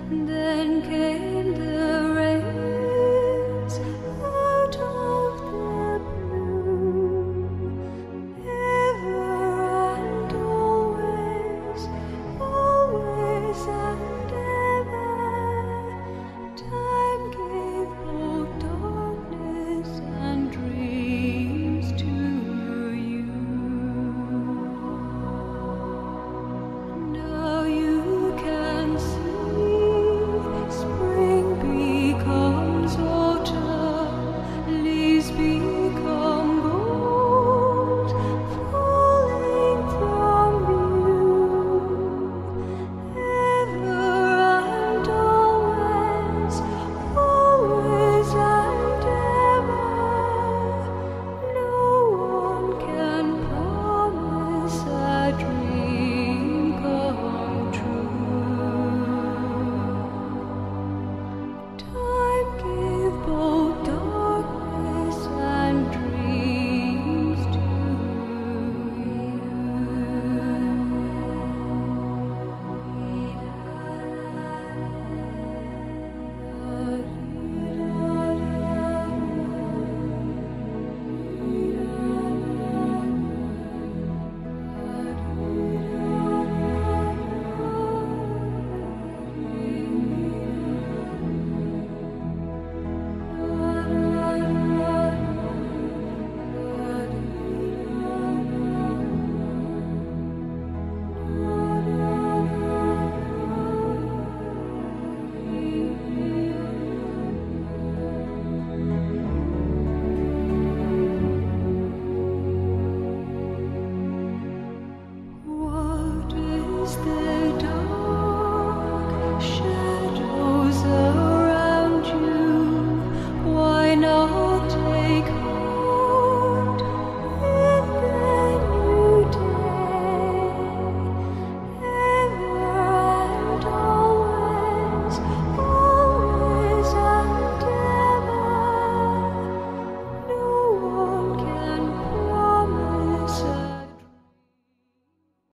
Then came the rains out of the blue, ever and always, always and ever. Time gave both darkness and dreams to you. Now you can see. Spring becomes autumn, leaves become gold, falling from you. Ever and always, always and ever. No one can promise a dream come true. Time gave both darkness and dreams to what is the dark?